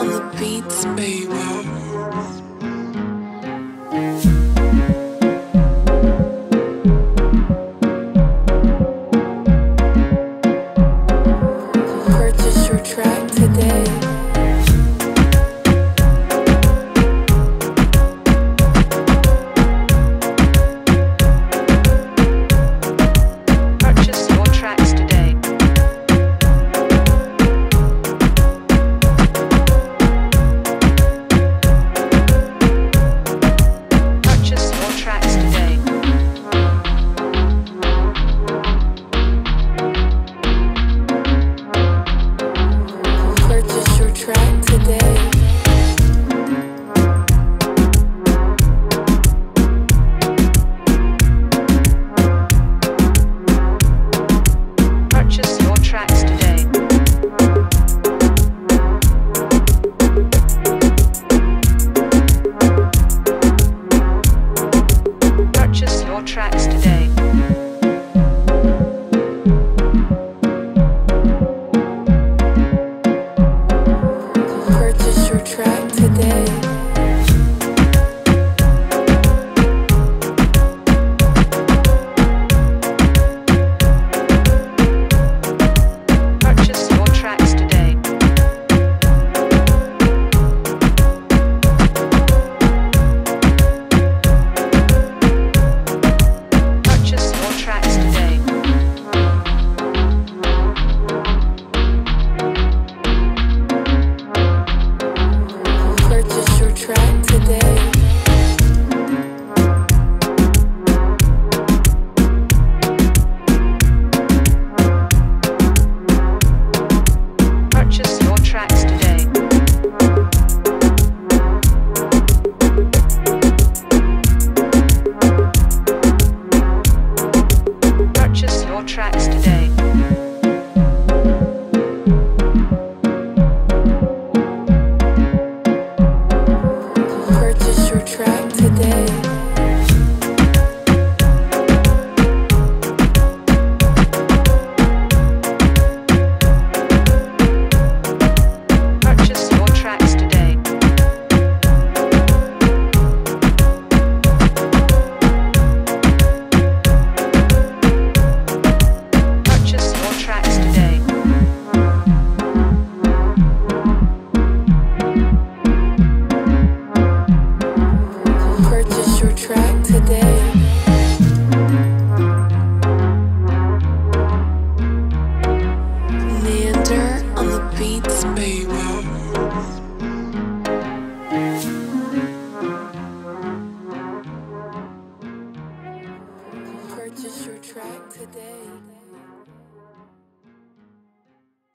on the beats, baby. Purchase your track today. Purchase your tracks today. Purchase your tracks today. Purchase your track today. Purchase your tracks today. Purchase your tracks today. Purchase your track today. Purchase your tracks today. Purchase your tracks today. Purchase your track today. Purchase your tracks today. Purchase your tracks today. Purchase your track today. Purchase your tracks today. Purchase your tracks today. Purchase your track today. Neander on the beats, baby. Purchase your track today.